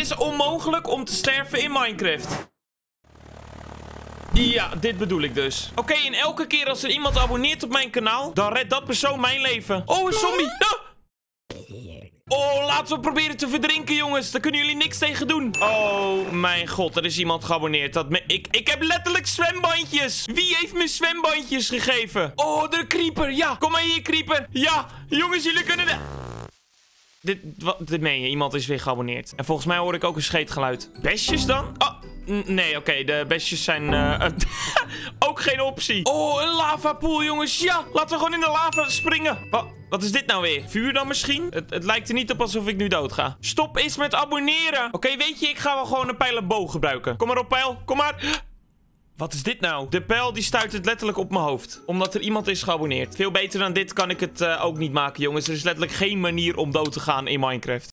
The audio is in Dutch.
is onmogelijk om te sterven in Minecraft. Ja, dit bedoel ik dus. Oké, en elke keer als er iemand abonneert op mijn kanaal, dan redt dat persoon mijn leven. Oh, een zombie. Ah! Oh, laten we proberen te verdrinken, jongens. Daar kunnen jullie niks tegen doen. Oh, mijn god. Er is iemand geabonneerd. Ik heb letterlijk zwembandjes. Wie heeft me zwembandjes gegeven? Oh, de creeper. Ja, kom maar hier, creeper. Ja, jongens, jullie kunnen dit meen je. Iemand is weer geabonneerd. En volgens mij hoor ik ook een scheetgeluid. Bestjes dan? Oh, nee, oké. De bestjes zijn ook geen optie. Oh, een lavapool, jongens. Ja, laten we gewoon in de lava springen. Wat is dit nou weer? Vuur dan misschien? Het lijkt er niet op alsof ik nu dood ga. Stop eens met abonneren. Oké, weet je, ik ga wel gewoon een pijl en boog gebruiken. Kom maar op, pijl. Kom maar. Wat is dit nou? De pijl die stuit het letterlijk op mijn hoofd. Omdat er iemand is geabonneerd. Veel beter dan dit kan ik het ook niet maken, jongens. Er is letterlijk geen manier om dood te gaan in Minecraft.